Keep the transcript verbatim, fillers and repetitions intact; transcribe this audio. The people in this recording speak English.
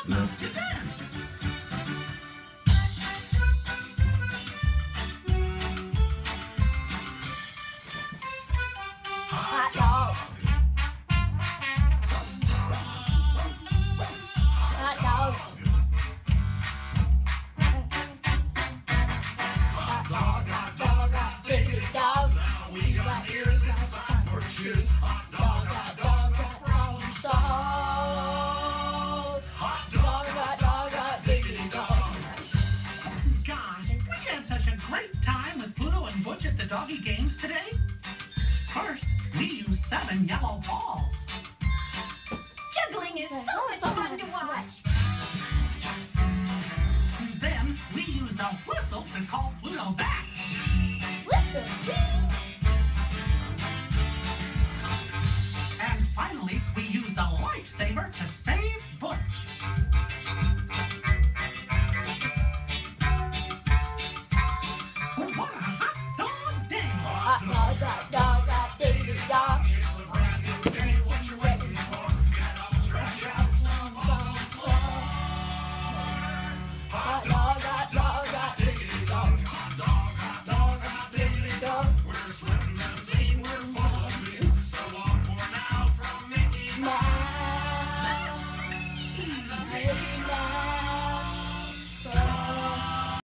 Let's get dance. Hot dog. Hot dog. Hot dog, hot dog, hot diggity dog. We got ears like the sun for cheers. Hot dog, hot dog, hot problem solved. Hot dog, hot dog, hot diggity dog. Gosh, we had such a great time with Pluto and Butch at the doggy games today. First, we used seven yellow balls. Juggling is so much fun to watch. Then, we used a whistle to call Pluto back. Listen. And finally, we used a lifesaver to save Butch. What a hot dog day! Hot dog, hot dog.